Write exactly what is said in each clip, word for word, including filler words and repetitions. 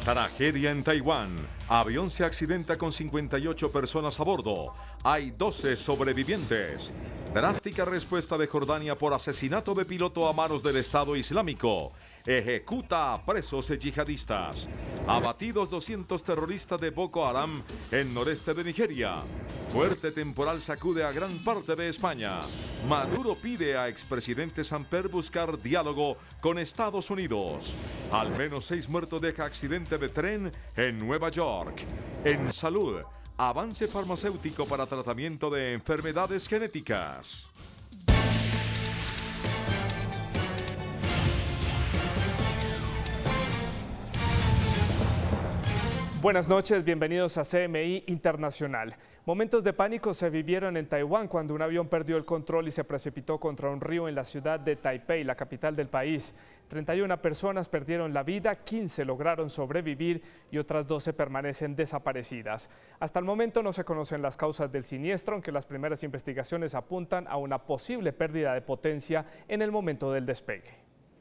Tragedia en Taiwán. Avión se accidenta con cincuenta y ocho personas a bordo. Hay doce sobrevivientes. Drástica respuesta de Jordania por asesinato de piloto a manos del Estado Islámico. Ejecuta a presos yihadistas. Abatidos doscientos terroristas de Boko Haram en noreste de Nigeria. Fuerte temporal sacude a gran parte de España. Maduro pide a expresidente Samper buscar diálogo con Estados Unidos. Al menos seis muertos deja accidente de tren en Nueva York. En salud, avance farmacéutico para tratamiento de enfermedades genéticas. Buenas noches, bienvenidos a C M I Internacional. Momentos de pánico se vivieron en Taiwán cuando un avión perdió el control y se precipitó contra un río en la ciudad de Taipei, la capital del país. treinta y una personas perdieron la vida, quince lograron sobrevivir y otras doce permanecen desaparecidas. Hasta el momento no se conocen las causas del siniestro, aunque las primeras investigaciones apuntan a una posible pérdida de potencia en el momento del despegue.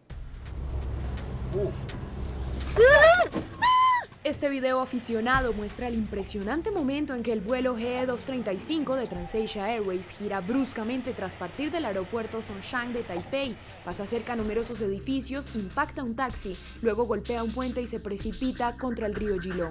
Uh. Este video aficionado muestra el impresionante momento en que el vuelo G E doscientos treinta y cinco de Transasia Airways gira bruscamente tras partir del aeropuerto Songshan de Taipei, pasa cerca a numerosos edificios, impacta un taxi, luego golpea un puente y se precipita contra el río Geelong.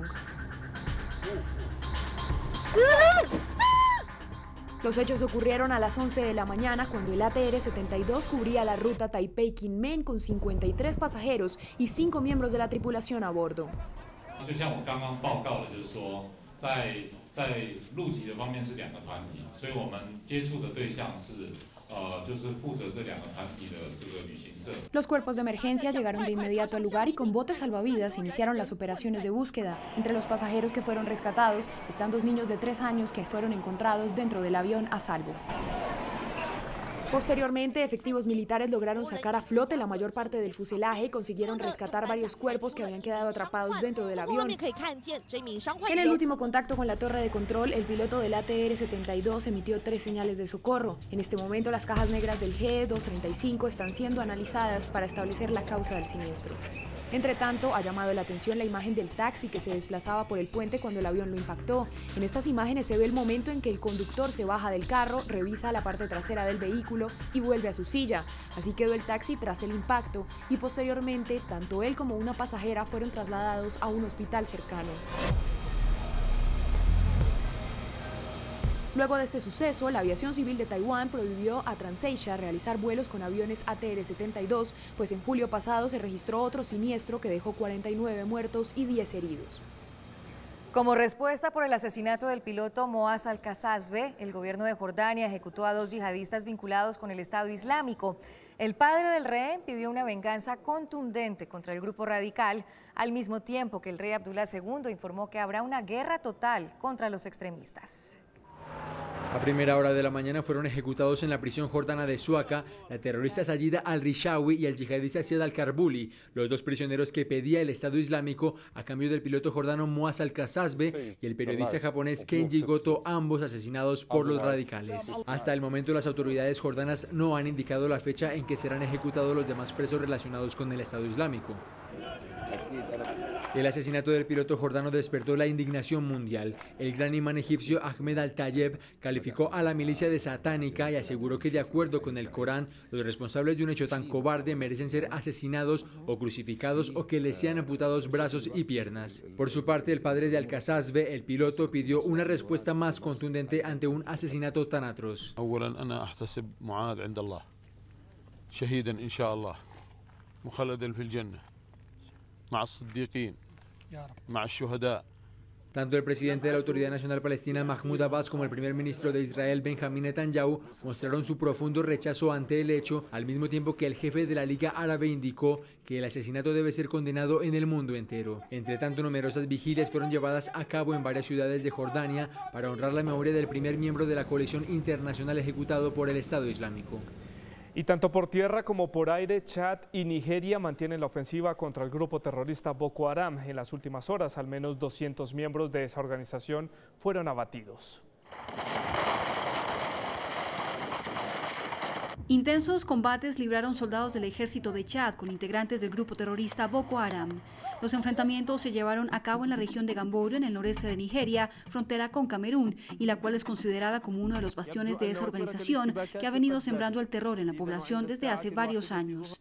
Los hechos ocurrieron a las once de la mañana cuando el A T R setenta y dos cubría la ruta Taipei-Kinmen con cincuenta y tres pasajeros y cinco miembros de la tripulación a bordo. 就像我刚刚报告的，就是说，在在陆籍的方面是两个团体，所以我们接触的对象是，呃，就是负责这两个团体的这个旅行社。 Los cuerpos de emergencia llegaron de inmediato al lugar y con botes salvavidas iniciaron las operaciones de búsqueda. Entre los pasajeros que fueron rescatados están dos niños de tres años que fueron encontrados dentro del avión a salvo. Posteriormente, efectivos militares lograron sacar a flote la mayor parte del fuselaje y consiguieron rescatar varios cuerpos que habían quedado atrapados dentro del avión. En el último contacto con la torre de control, el piloto del A T R setenta y dos emitió tres señales de socorro. En este momento, las cajas negras del G E doscientos treinta y cinco están siendo analizadas para establecer la causa del siniestro. Entre tanto, ha llamado la atención la imagen del taxi que se desplazaba por el puente cuando el avión lo impactó. En estas imágenes se ve el momento en que el conductor se baja del carro, revisa la parte trasera del vehículo y vuelve a su silla. Así quedó el taxi tras el impacto y posteriormente, tanto él como una pasajera fueron trasladados a un hospital cercano. Luego de este suceso, la aviación civil de Taiwán prohibió a Transasia realizar vuelos con aviones A T R setenta y dos, pues en julio pasado se registró otro siniestro que dejó cuarenta y nueve muertos y diez heridos. Como respuesta por el asesinato del piloto Moaz Al-Kazazbe, el gobierno de Jordania ejecutó a dos yihadistas vinculados con el Estado Islámico. El padre del rehén pidió una venganza contundente contra el grupo radical, al mismo tiempo que el rey Abdullah segundo informó que habrá una guerra total contra los extremistas. A primera hora de la mañana fueron ejecutados en la prisión jordana de Suaca la terrorista Sayida al-Rishawi y el yihadista Ziad al-Karbuli, los dos prisioneros que pedía el Estado Islámico a cambio del piloto jordano Moaz Al-Kazazbe y el periodista japonés Kenji Goto, ambos asesinados por los radicales. Hasta el momento las autoridades jordanas no han indicado la fecha en que serán ejecutados los demás presos relacionados con el Estado Islámico. El asesinato del piloto jordano despertó la indignación mundial. El gran imán egipcio Ahmed Al-Tayeb calificó a la milicia de satánica y aseguró que de acuerdo con el Corán, los responsables de un hecho tan cobarde merecen ser asesinados o crucificados o que les sean amputados brazos y piernas. Por su parte, el padre de Al-Kazazbe, el piloto, pidió una respuesta más contundente ante un asesinato tan atroz. Tanto el presidente de la Autoridad Nacional Palestina, Mahmoud Abbas, como el primer ministro de Israel, Benjamín Netanyahu, mostraron su profundo rechazo ante el hecho, al mismo tiempo que el jefe de la Liga Árabe indicó que el asesinato debe ser condenado en el mundo entero. Entre tanto, numerosas vigilias fueron llevadas a cabo en varias ciudades de Jordania para honrar la memoria del primer miembro de la coalición internacional ejecutado por el Estado Islámico. Y tanto por tierra como por aire, Chad y Nigeria mantienen la ofensiva contra el grupo terrorista Boko Haram. En las últimas horas, al menos doscientos miembros de esa organización fueron abatidos. Intensos combates libraron soldados del ejército de Chad con integrantes del grupo terrorista Boko Haram. Los enfrentamientos se llevaron a cabo en la región de Gamboru, en el noreste de Nigeria, frontera con Camerún, y la cual es considerada como uno de los bastiones de esa organización que ha venido sembrando el terror en la población desde hace varios años.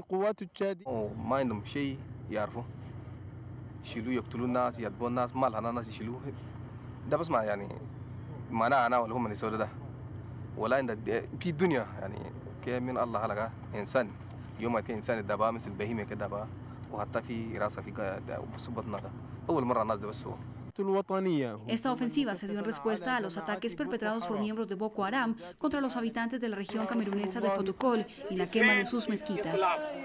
ولا عند في الدنيا يعني كي من الله خلقها انسان يوم كان انسان الدبا مثل البهيمه كده وحتى في راسها في بطنها اول مره الناس ده بس هو. Esta ofensiva se dio en respuesta a los ataques perpetrados por miembros de Boko Haram contra los habitantes de la región camerunesa de Fotokol y la quema de sus mezquitas.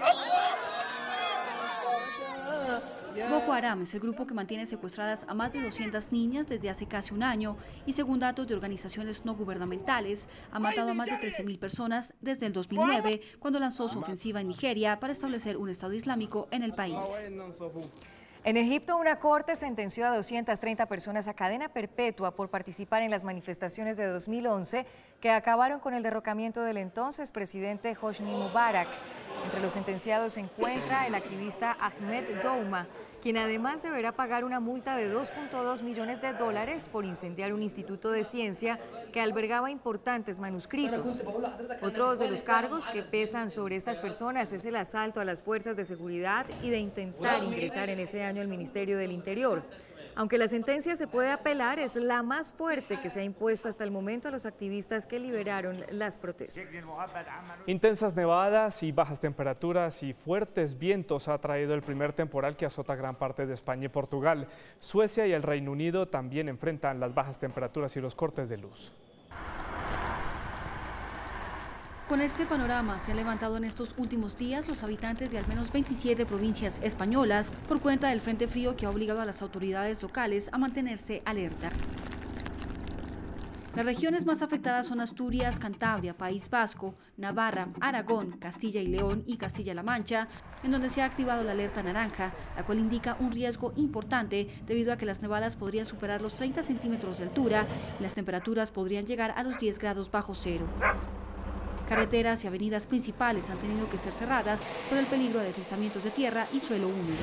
Boko Haram es el grupo que mantiene secuestradas a más de doscientas niñas desde hace casi un año y, según datos de organizaciones no gubernamentales, ha matado a más de trece mil personas desde el dos mil nueve, cuando lanzó su ofensiva en Nigeria para establecer un Estado Islámico en el país. En Egipto, una corte sentenció a doscientas treinta personas a cadena perpetua por participar en las manifestaciones de dos mil once que acabaron con el derrocamiento del entonces presidente Hosni Mubarak. Entre los sentenciados se encuentra el activista Ahmed Douma, quien además deberá pagar una multa de dos punto dos millones de dólares por incendiar un instituto de ciencia que albergaba importantes manuscritos. Otros de los cargos que pesan sobre estas personas es el asalto a las fuerzas de seguridad y de intentar ingresar en ese año al Ministerio del Interior. Aunque la sentencia se puede apelar, es la más fuerte que se ha impuesto hasta el momento a los activistas que liberaron las protestas. Intensas nevadas y bajas temperaturas y fuertes vientos ha traído el primer temporal que azota gran parte de España y Portugal. Suecia y el Reino Unido también enfrentan las bajas temperaturas y los cortes de luz. Con este panorama se han levantado en estos últimos días los habitantes de al menos veintisiete provincias españolas por cuenta del frente frío que ha obligado a las autoridades locales a mantenerse alerta. Las regiones más afectadas son Asturias, Cantabria, País Vasco, Navarra, Aragón, Castilla y León y Castilla-La Mancha, en donde se ha activado la alerta naranja, la cual indica un riesgo importante debido a que las nevadas podrían superar los treinta centímetros de altura y las temperaturas podrían llegar a los diez grados bajo cero. Carreteras y avenidas principales han tenido que ser cerradas por el peligro de deslizamientos de tierra y suelo húmedo.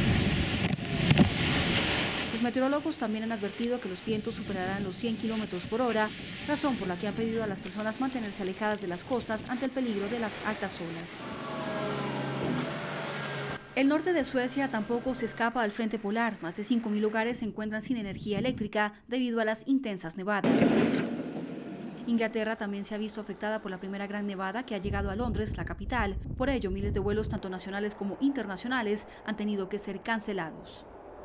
Los meteorólogos también han advertido que los vientos superarán los cien kilómetros por hora, razón por la que han pedido a las personas mantenerse alejadas de las costas ante el peligro de las altas olas. El norte de Suecia tampoco se escapa al frente polar. Más de cinco mil hogares se encuentran sin energía eléctrica debido a las intensas nevadas. Inglaterra también se ha visto afectada por la primera gran nevada que ha llegado a Londres, la capital. Por ello, miles de vuelos, tanto nacionales como internacionales, han tenido que ser cancelados.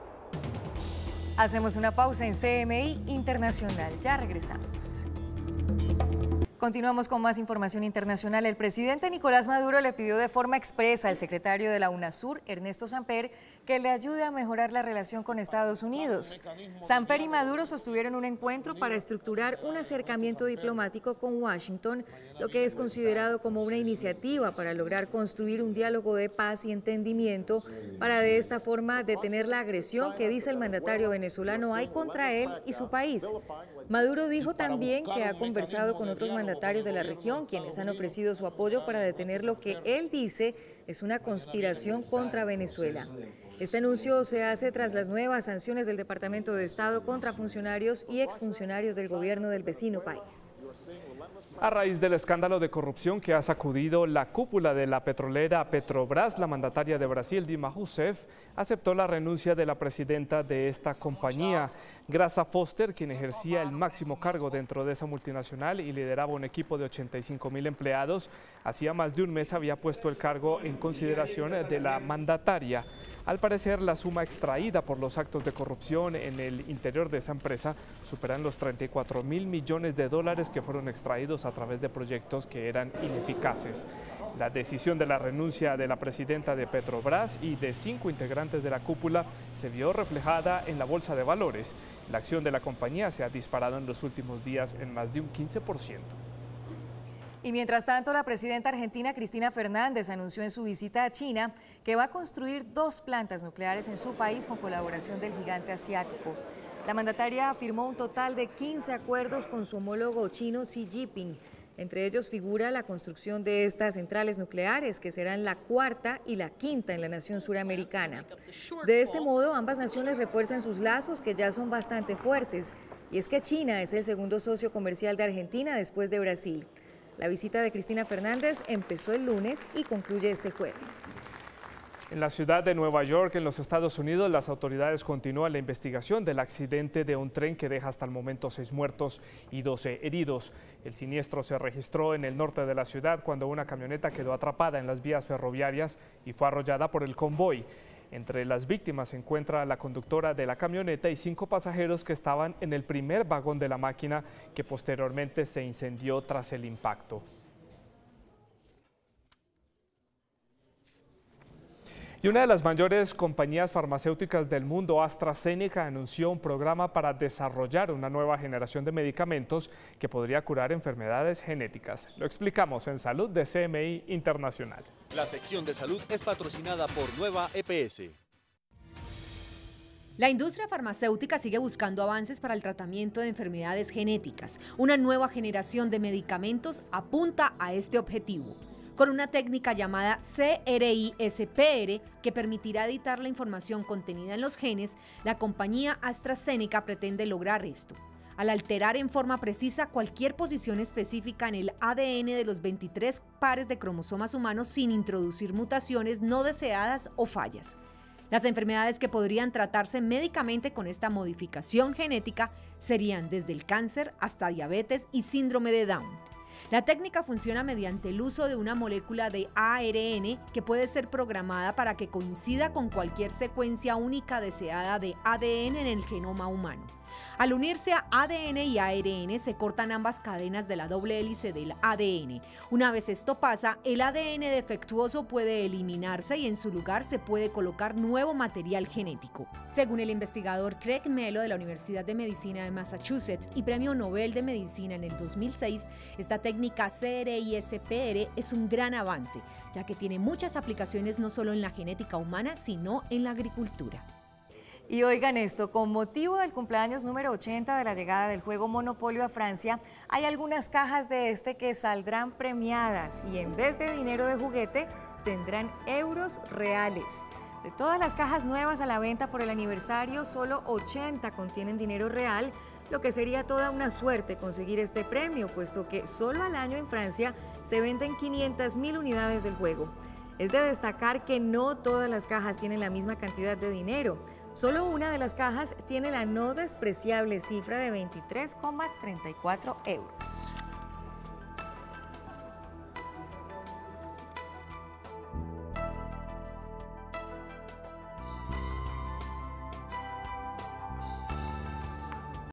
Hacemos una pausa en C M I Internacional. Ya regresamos. Continuamos con más información internacional. El presidente Nicolás Maduro le pidió de forma expresa al secretario de la UNASUR, Ernesto Samper, que le ayude a mejorar la relación con Estados Unidos. Samper y Maduro sostuvieron un encuentro para estructurar un acercamiento diplomático con Washington, lo que es considerado como una iniciativa para lograr construir un diálogo de paz y entendimiento para de esta forma detener la agresión que dice el mandatario venezolano hay contra él y su país. Maduro dijo también que ha conversado con otros mandatarios de la región, quienes han ofrecido su apoyo para detener lo que él dice es una conspiración contra Venezuela. Este anuncio se hace tras las nuevas sanciones del Departamento de Estado contra funcionarios y exfuncionarios del gobierno del vecino país. A raíz del escándalo de corrupción que ha sacudido la cúpula de la petrolera Petrobras, la mandataria de Brasil, Dilma Rousseff, aceptó la renuncia de la presidenta de esta compañía. Graça Foster, quien ejercía el máximo cargo dentro de esa multinacional y lideraba un equipo de ochenta y cinco mil empleados, hacía más de un mes había puesto el cargo en consideración de la mandataria. Al parecer, la suma extraída por los actos de corrupción en el interior de esa empresa superan los treinta y cuatro mil millones de dólares que fueron extraídos a través de proyectos que eran ineficaces. La decisión de la renuncia de la presidenta de Petrobras y de cinco integrantes de la cúpula se vio reflejada en la bolsa de valores. La acción de la compañía se ha disparado en los últimos días en más de un quince por ciento. Y mientras tanto, la presidenta argentina Cristina Fernández anunció en su visita a China que va a construir dos plantas nucleares en su país con colaboración del gigante asiático. La mandataria firmó un total de quince acuerdos con su homólogo chino Xi Jinping. Entre ellos figura la construcción de estas centrales nucleares, que serán la cuarta y la quinta en la nación suramericana. De este modo, ambas naciones refuerzan sus lazos, que ya son bastante fuertes. Y es que China es el segundo socio comercial de Argentina después de Brasil. La visita de Cristina Fernández empezó el lunes y concluye este jueves. En la ciudad de Nueva York, en los Estados Unidos, las autoridades continúan la investigación del accidente de un tren que deja hasta el momento seis muertos y doce heridos. El siniestro se registró en el norte de la ciudad cuando una camioneta quedó atrapada en las vías ferroviarias y fue arrollada por el convoy. Entre las víctimas se encuentra la conductora de la camioneta y cinco pasajeros que estaban en el primer vagón de la máquina, que posteriormente se incendió tras el impacto. Y una de las mayores compañías farmacéuticas del mundo, AstraZeneca, anunció un programa para desarrollar una nueva generación de medicamentos que podría curar enfermedades genéticas. Lo explicamos en Salud de C M I Internacional. La sección de salud es patrocinada por Nueva E P S. La industria farmacéutica sigue buscando avances para el tratamiento de enfermedades genéticas. Una nueva generación de medicamentos apunta a este objetivo, con una técnica llamada C R I S P R que permitirá editar la información contenida en los genes. La compañía AstraZeneca pretende lograr esto, al alterar en forma precisa cualquier posición específica en el A D N de los veintitrés pares de cromosomas humanos sin introducir mutaciones no deseadas o fallas. Las enfermedades que podrían tratarse médicamente con esta modificación genética serían desde el cáncer hasta diabetes y síndrome de Down. La técnica funciona mediante el uso de una molécula de A R N que puede ser programada para que coincida con cualquier secuencia única deseada de A D N en el genoma humano. Al unirse a A D N y A R N se cortan ambas cadenas de la doble hélice del A D N. Una vez esto pasa, el A D N defectuoso puede eliminarse y en su lugar se puede colocar nuevo material genético. Según el investigador Craig Mello de la Universidad de Medicina de Massachusetts y Premio Nobel de Medicina en el dos mil seis, esta técnica C R I S P R es un gran avance, ya que tiene muchas aplicaciones no solo en la genética humana, sino en la agricultura. Y oigan esto, con motivo del cumpleaños número ochenta de la llegada del juego Monopolio a Francia, hay algunas cajas de este que saldrán premiadas y en vez de dinero de juguete tendrán euros reales. De todas las cajas nuevas a la venta por el aniversario, solo ochenta contienen dinero real, lo que sería toda una suerte conseguir este premio, puesto que solo al año en Francia se venden quinientas mil unidades del juego. Es de destacar que no todas las cajas tienen la misma cantidad de dinero. Solo una de las cajas tiene la no despreciable cifra de veintitrés coma treinta y cuatro euros.